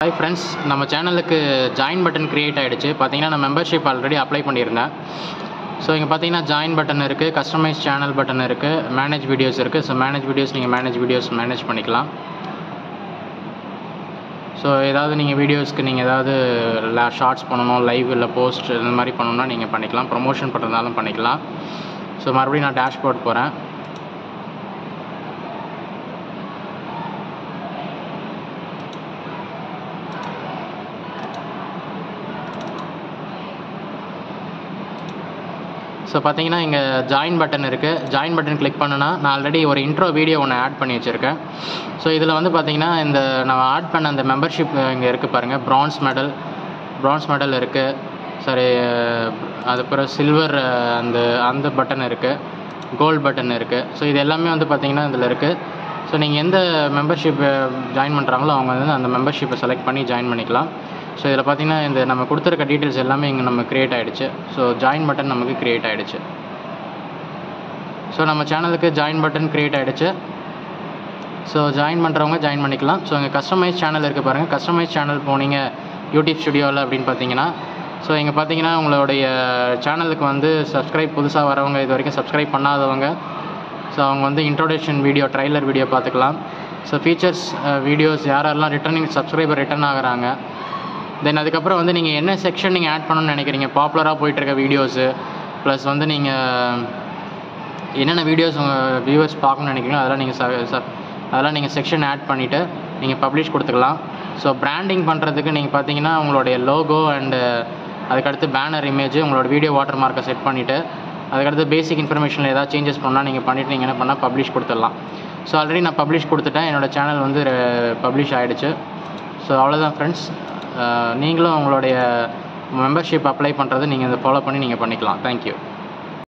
Hi friends, நம்ம சேனலுக்கு join button create ஆகிடுச்சு. பார்த்தீங்கன்னா நான் மெம்பர்ஷிப் ஆல்ரெடி அப்ளை பண்ணியிருந்தேன். ஸோ இங்கே பார்த்தீங்கன்னா ஜாயின் பட்டன் இருக்குது, கஸ்டமைஸ் சேனல் பட்டன் இருக்குது, மேனேஜ் வீடியோஸ் இருக்குது. ஸோ மேனேஜ் வீடியோஸ் நீங்கள் மேனேஜ் பண்ணிக்கலாம். ஸோ ஏதாவது நீங்கள் வீடியோஸ்க்கு நீங்கள் ஏதாவது ஷார்ட்ஸ் பண்ணணும், லைவ் இல்லை போஸ்ட் இந்த மாதிரி பண்ணணும்னா நீங்கள் பண்ணிக்கலாம். ப்ரொமோஷன் பண்ணுறதுனாலும் பண்ணிக்கலாம். ஸோ மறுபடியும் நான் டேஷ்போர்ட் போகிறேன். ஸோ பார்த்தீங்கன்னா இங்கே ஜாயின் பட்டன் இருக்குது. ஜாயின் பட்டன் கிளிக் பண்ணுன்னா நான் ஆல்ரெடி ஒரு இன்ட்ரோ வீடியோ ஒன்று ஆட் பண்ணி வச்சுருக்கேன். ஸோ இதில் வந்து பார்த்தீங்கன்னா இந்த நான் ஆட் பண்ண அந்த மெம்பர்ஷிப் இங்கே இருக்குது பாருங்கள். ப்ரான்ஸ் மெடல் இருக்குது. சரி, அதுக்கப்புறம் சில்வர் அந்த பட்டன் இருக்குது, கோல்டு பட்டன் இருக்குது. ஸோ இது எல்லாமே வந்து பார்த்திங்கன்னா இதில் இருக்குது. ஸோ நீங்கள் எந்த மெம்பர்ஷிப் ஜாயின் பண்ணுறாங்களோ அவங்க வந்து அந்த மெம்பர்ஷிப்பை செலக்ட் பண்ணி ஜாயின் பண்ணிக்கலாம். ஸோ இதில் பார்த்திங்கன்னா இந்த நம்ம கொடுத்துருக்க டீட்டெயில்ஸ் எல்லாமே இங்கே நம்ம க்ரியேட் ஆகிடுச்சு. ஸோ ஜாயின் பட்டன் நமக்கு க்ரியேட் ஆகிடுச்சு. ஸோ நம்ம சேனலுக்கு ஜாயின் பட்டன் க்ரியேட் ஆகிடுச்சு. ஸோ ஜாயின் பண்ணுறவங்க ஜாயின் பண்ணிக்கலாம். ஸோ இங்கே கஸ்டமைஸ் சேனல் இருக்குது பாருங்கள். கஸ்டமைஸ் சேனல் போனீங்க யூடியூப் ஸ்டுடியோவில் அப்படின்னு பார்த்தீங்கன்னா, ஸோ இங்கே பார்த்தீங்கன்னா உங்களுடைய சேனலுக்கு வந்து புதுசாக வரவங்க, இது வரைக்கும் சப்ஸ்கிரைப் பண்ணாதவங்க, ஸோ அவங்க வந்து இன்ட்ரோடக்ஷன் வீடியோ, ட்ரைலர் வீடியோ பார்த்துக்கலாம். ஸோ ஃபீச்சர்ஸ் வீடியோஸ் யாரெல்லாம் சப்ஸ்கிரைபர் ரிட்டர்ன் ஆகுறாங்க, தென் அதுக்கப்புறம் வந்து நீங்கள் என்ன செக்ஷன் நீங்கள் ஆட் பண்ணணும்னு நினைக்கிறீங்க, பாப்புலராக போயிட்டுருக்க வீடியோஸு, ப்ளஸ் வந்து நீங்கள் என்னென்ன வீடியோஸ் உங்கள் வியூவர்ஸ் பார்க்கணும்னு நினைக்கிறீங்களோ அதெல்லாம் நீங்கள் செக்ஷன் ஆட் பண்ணிவிட்டு நீங்கள் பப்ளிஷ் கொடுத்துக்கலாம். ஸோ பிராண்டிங் பண்ணுறதுக்கு நீங்கள் பார்த்தீங்கன்னா உங்களுடைய லோகோ அண்டு அதுக்கடுத்து பேனர் இமேஜ், உங்களோட வீடியோ வாட்டர் மார்க்கை செட் பண்ணிவிட்டு அதுக்கடுத்து பேசிக் இன்ஃபர்மேஷனில் ஏதாவது சேஞ்சஸ் பண்ணால் நீங்கள் பண்ணிவிட்டு நீங்கள் என்ன பண்ணால் பப்ளிஷ் கொடுத்துடலாம். ஸோ ஆல்ரெடி நான் பப்ளிஷ் கொடுத்துட்டேன். என்னோடய சேனல் வந்து பப்ளிஷ் ஆகிடுச்சு. ஸோ அவ்வளோதான் ஃப்ரெண்ட்ஸ். நீங்களும் உங்களுடைய மெம்பர்ஷிப் அப்ளை பண்ணுறது நீங்கள் இதை ஃபாலோ பண்ணி நீங்கள் பண்ணிக்கலாம். தேங்க்யூ.